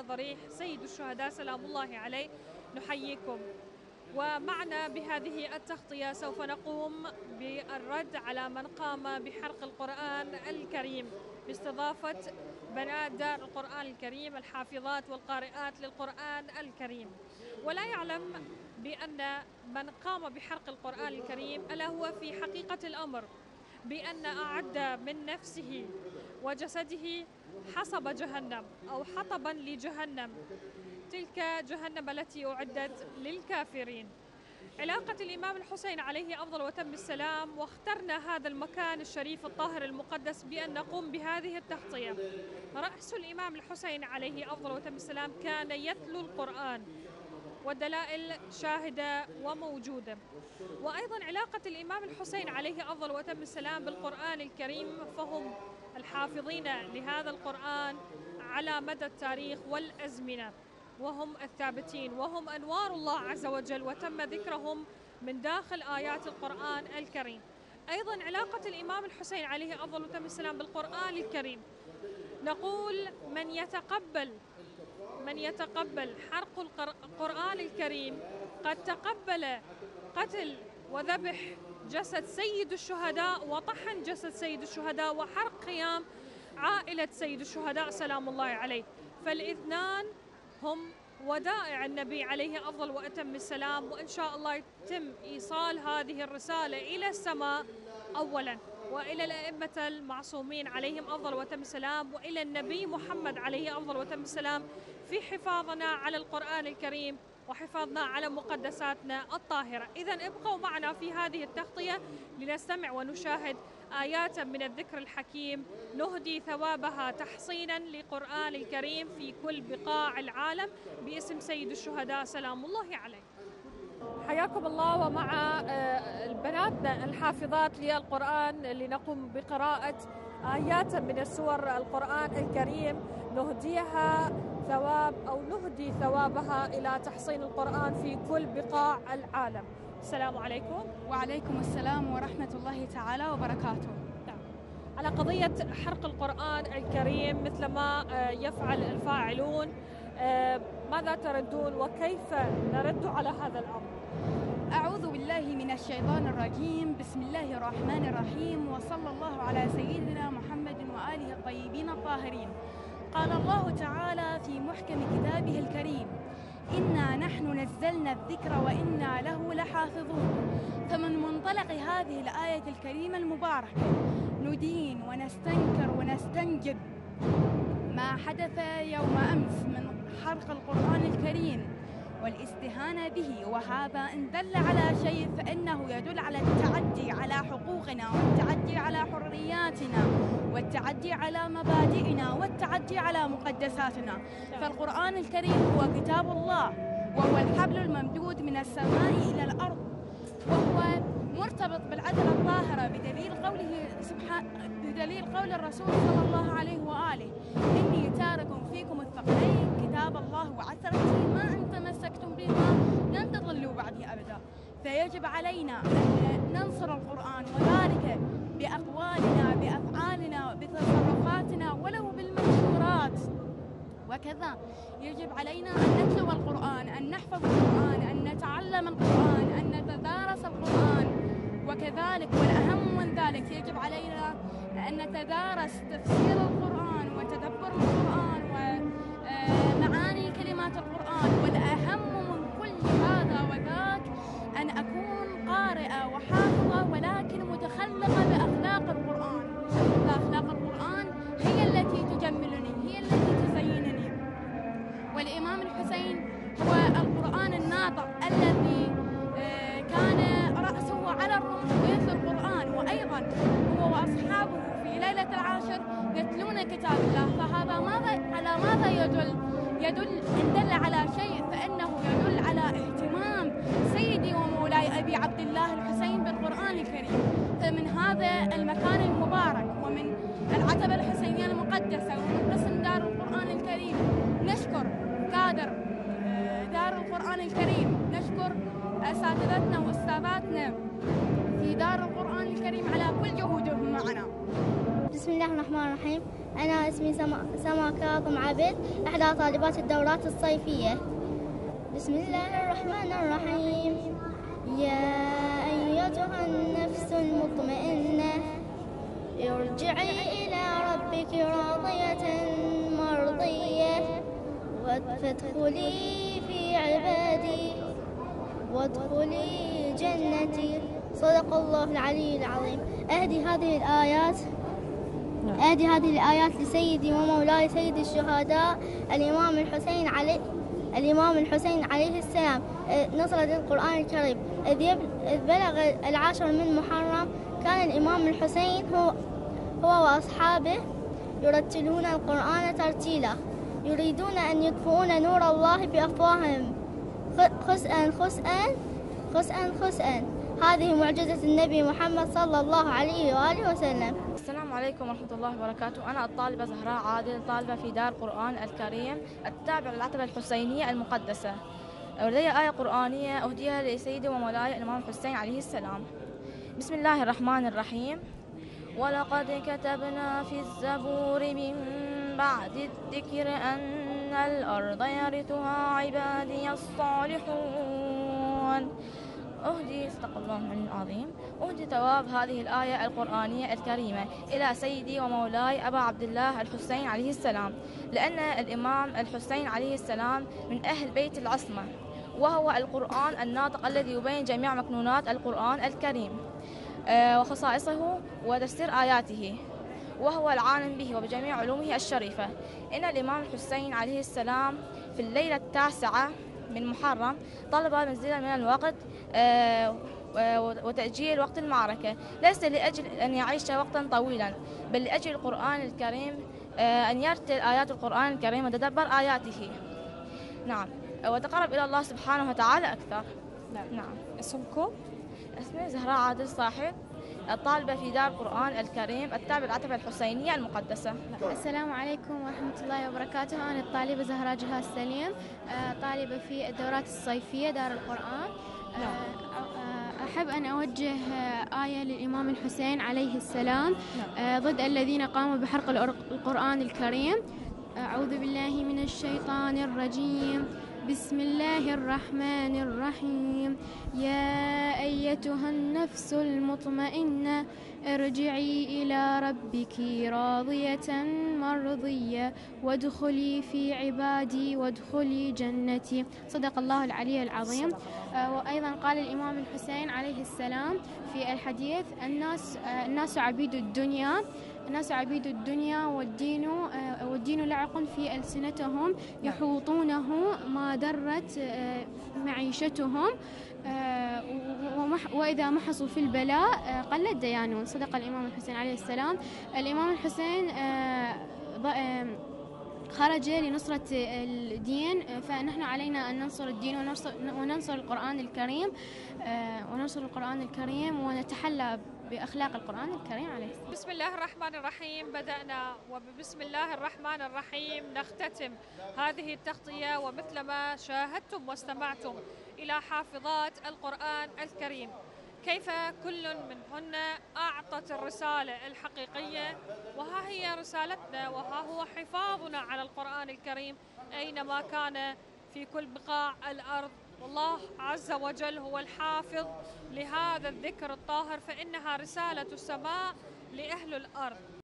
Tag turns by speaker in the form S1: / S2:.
S1: ضريح سيد الشهداء سلام الله عليه، نحييكم. ومعنا بهذه التغطية سوف نقوم بالرد على من قام بحرق القرآن الكريم باستضافة بنات دار القرآن الكريم الحافظات والقارئات للقرآن الكريم. ولا يعلم بأن من قام بحرق القرآن الكريم ألا هو في حقيقة الأمر بأن أعد من نفسه وجسده حصب جهنم أو حطبا لجهنم، تلك جهنم التي أعدت للكافرين. علاقة الإمام الحسين عليه أفضل وتم السلام، واخترنا هذا المكان الشريف الطاهر المقدس بأن نقوم بهذه التغطية. رأس الإمام الحسين عليه أفضل وتم السلام كان يتلو القرآن والدلائل شاهدة وموجودة. وأيضا علاقة الإمام الحسين عليه أفضل وتم السلام بالقرآن الكريم، فهم الحافظين لهذا القرآن على مدى التاريخ والأزمنة، وهم الثابتين، وهم أنوار الله عز وجل، وتم ذكرهم من داخل آيات القرآن الكريم. أيضا علاقة الإمام الحسين عليه أفضل وتم السلام بالقرآن الكريم، نقول من يتقبل حرق القرآن الكريم قد تقبل قتل وذبح جسد سيد الشهداء وطحن جسد سيد الشهداء وحرق خيام عائلة سيد الشهداء سلام الله عليه. فالاثنان هم ودائع النبي عليه أفضل وأتم السلام، وإن شاء الله يتم إيصال هذه الرسالة إلى السماء أولا، وإلى الأئمة المعصومين عليهم أفضل وتم السلام، وإلى النبي محمد عليه أفضل وتم السلام في حفاظنا على القرآن الكريم وحفاظنا على مقدساتنا الطاهرة. إذن ابقوا معنا في هذه التغطية لنستمع ونشاهد آيات من الذكر الحكيم نهدي ثوابها تحصينا لقرآن الكريم في كل بقاع العالم باسم سيد الشهداء سلام الله عليه. حياكم الله، ومع بناتنا الحافظات للقرآن لنقوم بقراءة آيات من السور القرآن الكريم نهديها ثواب أو نهدي ثوابها إلى تحصين القرآن في كل بقاع العالم. السلام عليكم.
S2: وعليكم السلام ورحمة الله تعالى وبركاته.
S1: على قضية حرق القرآن الكريم مثل ما يفعل الفاعلون، ماذا تردون وكيف نرد على هذا الأمر؟
S2: أعوذ بالله من الشيطان الرجيم، بسم الله الرحمن الرحيم، وصلى الله على سيدنا محمد وآله الطيبين الطاهرين. قال الله تعالى في محكم كتابه الكريم: إنا نحن نزلنا الذكر وإنا له لحافظون. فمن منطلق هذه الآية الكريمة المباركة ندين ونستنكر ونستنجد ما حدث يوم أمس من حرق القرآن الكريم والاستهانة به، وهذا إن دل على شيء فإنه يدل على التعدي على حقوقنا والتعدي على حرياتنا والتعدي على مبادئنا والتعدي على مقدساتنا. فالقرآن الكريم هو كتاب الله، وهو الحبل الممدود من السماء إلى الأرض، وهو مرتبط بالعدل الطاهرة بدليل قول الرسول صلى الله عليه وآله: إني تارك فيكم الثقلين كتاب الله وعثرته ما أن تمسكتم بهما لن تضلوا بعدي أبدا. فيجب علينا أن ننصر القرآن، وذلك بأقوالنا بأفعالنا بتصرفاتنا ولو بالمنشورات. وكذا يجب علينا أن نتلو القرآن، أن نحفظ القرآن، أن نتعلم القرآن، أن نتدارس القرآن. وكذلك والأهم من ذلك يجب علينا أن نتدارس تفسير القرآن وتدبر القرآن ومعاني كلمات القرآن. والأهم من كل هذا وذاك أن أكون قارئة وحافظة ولكن متخلقة بأخلاق القرآن. فأخلاق القرآن هي التي تجملني، هي التي تزينني. والإمام الحسين هو القرآن الناطق الذي كان رأسه على الرمح ويتلو القرآن، وأيضا هو وأصحابه في ليلة العاشر يتلون كتاب الله. فهذا على ماذا يدل؟ إن دل على شيء فإنه يدل على اهتمام سيدي ومولاي أبي عبد الله الحسين بالقرآن الكريم. فمن هذا المكان المبارك ومن العتبة الحسينية المقدسة ومن قسم دار القرآن الكريم نشكر كادر دار القرآن الكريم، نشكر أساتذتنا وأستاذاتنا في دار القرآن الكريم على كل جهودهم معنا.
S3: بسم بسم الله الرحمن الرحيم. أنا اسمي سما كاظم عبد، إحدى طالبات الدورات الصيفية. بسم الله الرحمن الرحيم. يا أيتها النفس المطمئنة ارجعي إلى ربك راضية مرضية فادخلي في عبادي وادخلي جنتي. صدق الله العلي العظيم. أهدي هذه الآيات لسيدي ومولاي سيد الشهداء الإمام الحسين عليه السلام، نصرة القرآن الكريم. إذ بلغ 10 من محرم كان الإمام الحسين هو وأصحابه يرتلون القرآن ترتيلا، يريدون أن يطفئون نور الله بأفواههم خسئا خسئا خسئا خسئا. هذه معجزة النبي محمد صلى الله عليه وآله وسلم.
S4: السلام عليكم ورحمة الله وبركاته. أنا الطالبة زهراء عادل، طالبة في دار القرآن الكريم التابع للعتبة الحسينية المقدسة. ولدي آية قرآنية أهديها لسيدي ومولاي الإمام الحسين عليه السلام. بسم الله الرحمن الرحيم. ولقد كتبنا في الزبور من بعد الذكر أن الأرض يرثها عبادي الصالحون. صدق الله العظيم. أهدي ثواب هذه الآية القرآنية الكريمة إلى سيدي ومولاي أبا عبد الله الحسين عليه السلام، لأن الإمام الحسين عليه السلام من أهل بيت العصمة، وهو القرآن الناطق الذي يبين جميع مكنونات القرآن الكريم وخصائصه وتفسير آياته، وهو العالم به وبجميع علومه الشريفة. إن الإمام الحسين عليه السلام في الليلة 9 من محرم طلب مزيدا من الوقت وتأجيل وقت المعركة، ليس لأجل أن يعيش وقتا طويلا، بل لأجل القرآن الكريم، أن يرتل آيات القرآن الكريم وتدبر آياته. نعم، وتقرب إلى الله سبحانه وتعالى أكثر. نعم.
S1: اسمكم؟
S4: اسمي زهراء عادل صاحب، الطالبة في دار القرآن الكريم التابع للعتبة الحسينية المقدسة.
S5: السلام عليكم ورحمة الله وبركاته. أنا الطالبة زهراء جهاز سليم، طالبة في الدورات الصيفية دار القرآن. أحب أن أوجه آية للإمام الحسين عليه السلام ضد الذين قاموا بحرق القرآن الكريم. أعوذ بالله من الشيطان الرجيم. بسم الله الرحمن الرحيم. يا أيتها النفس المطمئنة ارجعي إلى ربك راضية مرضية وادخلي في عبادي وادخلي جنتي. صدق الله العلي العظيم. وأيضا قال الإمام الحسين عليه السلام في الحديث: الناس عبيد الدنيا، الناس عبيد الدنيا والدين لعق في ألسنتهم يحوطونه ما درت معيشتهم، وإذا محصوا في البلاء قل الديانون. صدق الإمام الحسين عليه السلام. الإمام الحسين خرج لنصرة الدين، فنحن علينا أن ننصر الدين وننصر القرآن الكريم ونتحلى بأخلاق القرآن الكريم عليه السلام.
S1: بسم الله الرحمن الرحيم بدأنا، وبسم الله الرحمن الرحيم نختتم هذه التغطية. ومثلما شاهدتم واستمعتم إلى حافظات القرآن الكريم، كيف كل منهن أعطت الرسالة الحقيقية، وها هي رسالتنا، وها هو حفاظنا على القرآن الكريم أينما كان في كل بقاع الأرض. والله عز وجل هو الحافظ لهذا الذكر الطاهر، فإنها رسالة السماء لأهل الأرض.